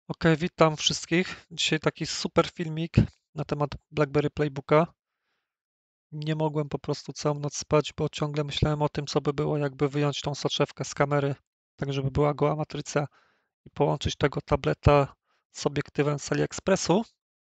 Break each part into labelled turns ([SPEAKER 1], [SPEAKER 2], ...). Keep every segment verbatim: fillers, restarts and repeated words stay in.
[SPEAKER 1] Ok, witam wszystkich. Dzisiaj taki super filmik na temat BlackBerry Playbooka. Nie mogłem po prostu całą noc spać, bo ciągle myślałem o tym, co by było, jakby wyjąć tą soczewkę z kamery, tak żeby była goła matryca i połączyć tego tableta z obiektywem z AliExpressu.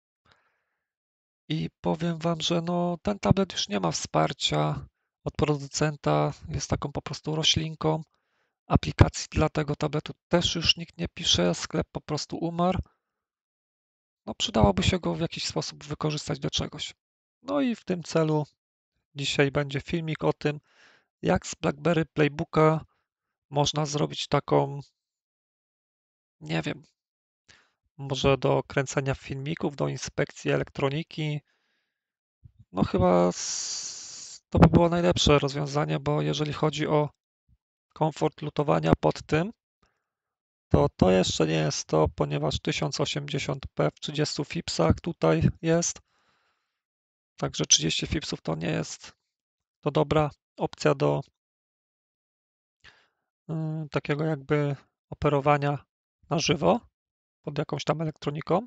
[SPEAKER 1] I powiem Wam, że no, ten tablet już nie ma wsparcia od producenta, jest taką po prostu roślinką. Aplikacji dla tego tabletu też już nikt nie pisze, sklep po prostu umarł. No, przydałoby się go w jakiś sposób wykorzystać do czegoś. No i w tym celu dzisiaj będzie filmik o tym, jak z BlackBerry Playbooka można zrobić taką, nie wiem, może do kręcenia filmików, do inspekcji elektroniki. No chyba s- to by było najlepsze rozwiązanie, bo jeżeli chodzi o komfort lutowania pod tym, to to jeszcze nie jest to, ponieważ tysiąc osiemdziesiąt p w trzydziestu fipsach tutaj jest, także trzydzieści fipsów to nie jest to dobra opcja do y, takiego jakby operowania na żywo pod jakąś tam elektroniką,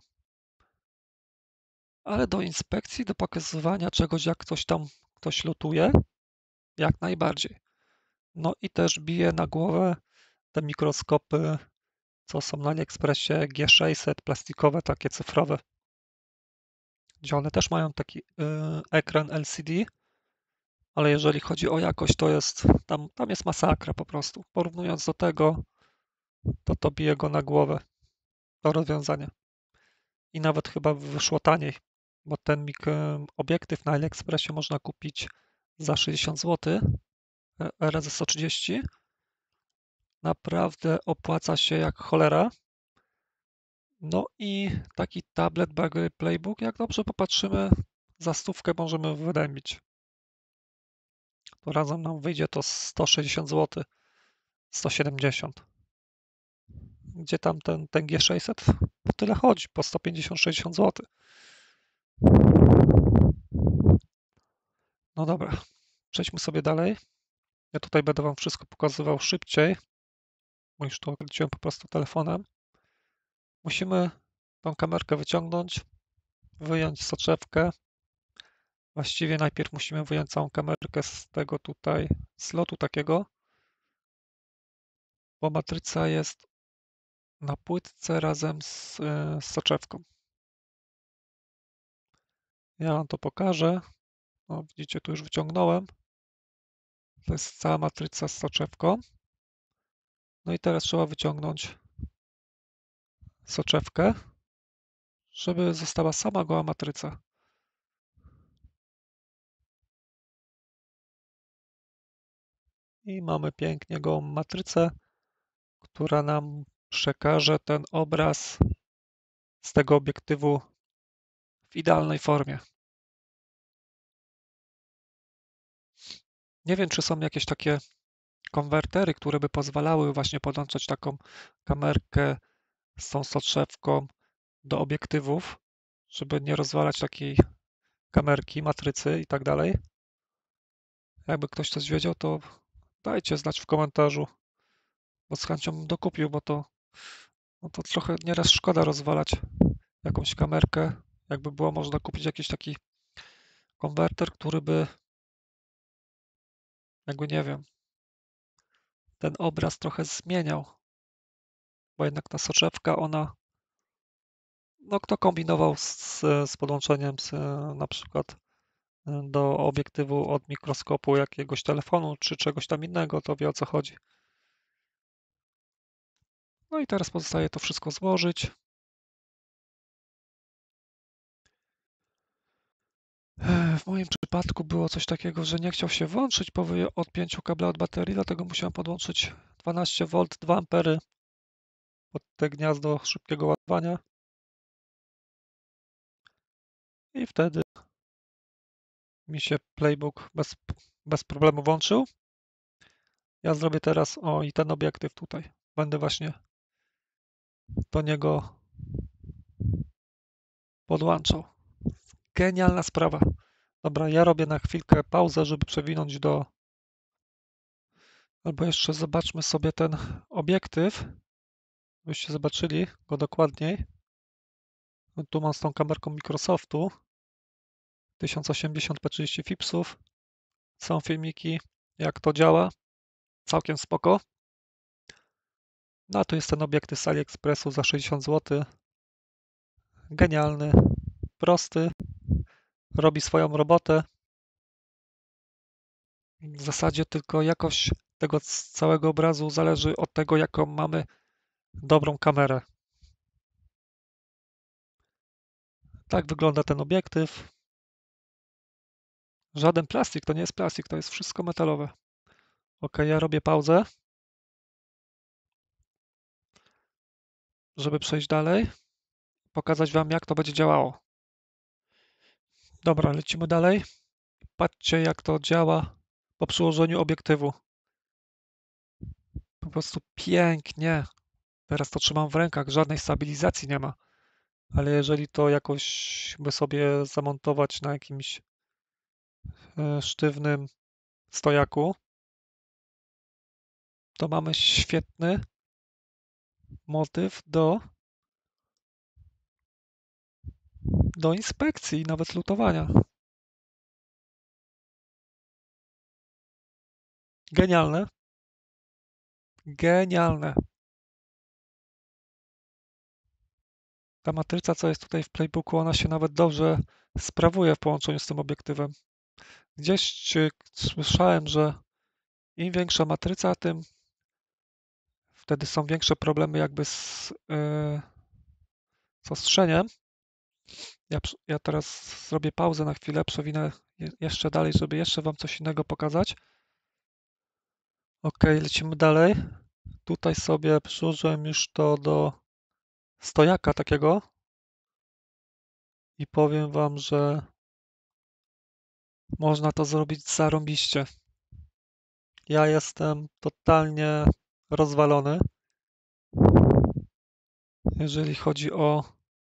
[SPEAKER 1] ale do inspekcji, do pokazywania czegoś, jak coś tam ktoś lutuje, jak najbardziej. No i też bije na głowę te mikroskopy, co są na AliExpressie G sześćset, plastikowe, takie cyfrowe, gdzie one też mają taki y, ekran L C D, ale jeżeli chodzi o jakość, to jest, tam, tam jest masakra po prostu. Porównując do tego, to to bije go na głowę, to rozwiązanie. I nawet chyba wyszło taniej, bo ten mik e, obiektyw na AliExpressie można kupić za sześćdziesiąt złotych razy sto trzydzieści. Naprawdę opłaca się jak cholera. No i taki tablet BlackBerry Playbook, jak dobrze popatrzymy, za stówkę możemy wydębić. To razem nam wyjdzie to sto sześćdziesiąt złotych, sto siedemdziesiąt. Gdzie tam ten, ten G sześćset? Po tyle chodzi, po sto pięćdziesiąt sześćdziesiąt złotych. No dobra, przejdźmy sobie dalej. Ja tutaj będę Wam wszystko pokazywał szybciej, bo już to kręciłem po prostu telefonem. Musimy tą kamerkę wyciągnąć, wyjąć soczewkę. Właściwie najpierw musimy wyjąć całą kamerkę z tego tutaj slotu takiego, bo matryca jest na płytce razem z, e, z soczewką. Ja Wam to pokażę. No, widzicie, tu już wyciągnąłem. To jest cała matryca z soczewką. No i teraz trzeba wyciągnąć soczewkę, żeby została sama goła matryca. I mamy pięknie gołą matrycę, która nam przekaże ten obraz z tego obiektywu w idealnej formie. Nie wiem, czy są jakieś takie konwertery, które by pozwalały właśnie podłączać taką kamerkę z tą soczewką do obiektywów, żeby nie rozwalać takiej kamerki, matrycy i tak dalej. Jakby ktoś coś wiedział, to dajcie znać w komentarzu, bo z chęcią bym dokupił, bo to, no to trochę nieraz szkoda rozwalać jakąś kamerkę. Jakby było można kupić jakiś taki konwerter, który by, jakby nie wiem, ten obraz trochę zmieniał, bo jednak ta soczewka, ona, no kto kombinował z, z podłączeniem z, na przykład do obiektywu od mikroskopu jakiegoś telefonu czy czegoś tam innego, to wie o co chodzi. No i teraz pozostaje to wszystko złożyć. W moim przypadku było coś takiego, że nie chciał się włączyć po odpięciu kabla od baterii, dlatego musiałem podłączyć dwanaście wolt, dwa ampery pod te gniazdo szybkiego ładowania i wtedy mi się Playbook bez, bez problemu włączył. Ja zrobię teraz, o i ten obiektyw tutaj, będę właśnie do niego podłączał. Genialna sprawa. Dobra, ja robię na chwilkę pauzę, żeby przewinąć do... Albo jeszcze zobaczmy sobie ten obiektyw. Byście zobaczyli go dokładniej. No tu mam z tą kamerką Microsoftu tysiąc osiemdziesiąt p trzydzieści fipsów. Są filmiki, jak to działa. Całkiem spoko. No a tu jest ten obiektyw z AliExpressu za sześćdziesiąt złotych. Genialny, prosty, robi swoją robotę. W zasadzie tylko jakość tego całego obrazu zależy od tego, jaką mamy dobrą kamerę. Tak wygląda ten obiektyw. Żaden plastik, to nie jest plastik, to jest wszystko metalowe. Ok, ja robię pauzę, żeby przejść dalej, pokazać Wam, jak to będzie działało. Dobra, lecimy dalej. Patrzcie, jak to działa po przyłożeniu obiektywu. Po prostu pięknie. Teraz to trzymam w rękach, żadnej stabilizacji nie ma. Ale jeżeli to jakoś by sobie zamontować na jakimś e, sztywnym stojaku, to mamy świetny motyw do, do inspekcji, nawet lutowania. Genialne. Genialne. Ta matryca, co jest tutaj w Playbooku, ona się nawet dobrze sprawuje w połączeniu z tym obiektywem. Gdzieś e, słyszałem, że im większa matryca, tym wtedy są większe problemy jakby z, yy, z ostrzeniem. Ja, ja teraz zrobię pauzę na chwilę, przewinę jeszcze dalej, żeby jeszcze Wam coś innego pokazać. Ok, lecimy dalej. Tutaj sobie przyłożyłem już to do stojaka takiego i powiem Wam, że można to zrobić zarąbiście. Ja jestem totalnie rozwalony, jeżeli chodzi o,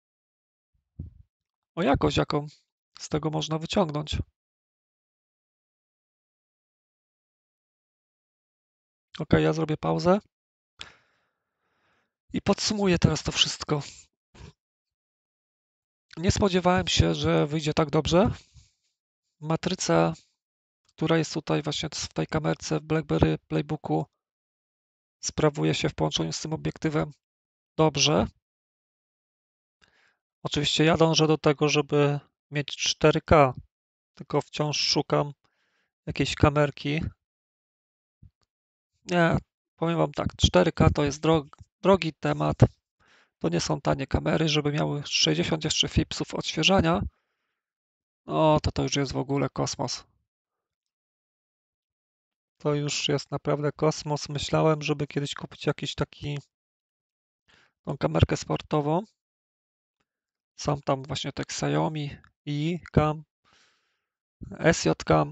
[SPEAKER 1] o jakość, jaką z tego można wyciągnąć. Ok, ja zrobię pauzę i podsumuję teraz to wszystko. Nie spodziewałem się, że wyjdzie tak dobrze. Matryca, która jest tutaj właśnie w tej kamerce w BlackBerry Playbooku, sprawuje się w połączeniu z tym obiektywem dobrze. Oczywiście ja dążę do tego, żeby mieć cztery K, tylko wciąż szukam jakiejś kamerki. Nie, powiem Wam tak, cztery K to jest drogi, drogi temat. To nie są tanie kamery, żeby miały sześćdziesiąt jeszcze fipsów odświeżania. No to to już jest w ogóle kosmos. To już jest naprawdę kosmos. Myślałem, żeby kiedyś kupić jakiś taki, tą kamerkę sportową. Są tam właśnie te Xiaomi i Cam, S J Cam.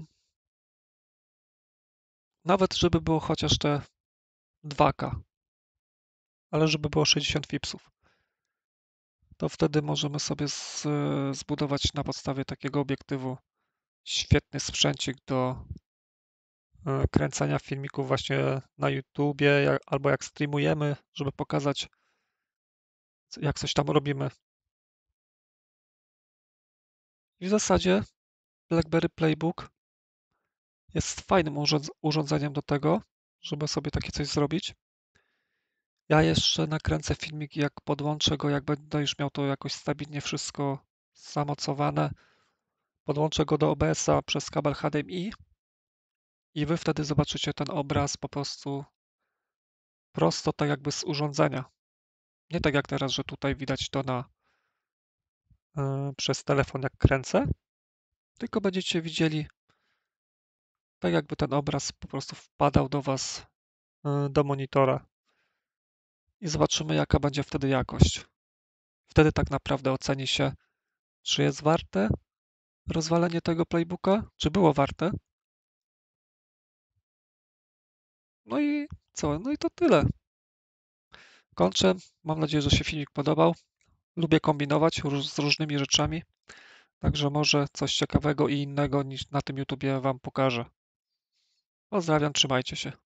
[SPEAKER 1] Nawet żeby było chociaż te dwa K, ale żeby było sześćdziesiąt fipsów. To wtedy możemy sobie z, zbudować na podstawie takiego obiektywu świetny sprzęcik do e, kręcenia filmików właśnie na YouTubie, jak, albo jak streamujemy, żeby pokazać, jak coś tam robimy. I w zasadzie BlackBerry Playbook jest fajnym urządzeniem do tego, żeby sobie takie coś zrobić. Ja jeszcze nakręcę filmik, jak podłączę go, jak będę już miał to jakoś stabilnie wszystko zamocowane. Podłączę go do O B S a przez kabel H D M I i Wy wtedy zobaczycie ten obraz po prostu prosto tak jakby z urządzenia. Nie tak jak teraz, że tutaj widać to na, yy, przez telefon jak kręcę, tylko będziecie widzieli tak jakby ten obraz po prostu wpadał do Was yy, do monitora i zobaczymy jaka będzie wtedy jakość. Wtedy tak naprawdę oceni się, czy jest warte rozwalenie tego playbooka, czy było warte. No i co? No i to tyle. Kończę. Mam nadzieję, że się filmik podobał. Lubię kombinować z różnymi rzeczami, także może coś ciekawego i innego niż na tym YouTubie Wam pokażę. Pozdrawiam, trzymajcie się.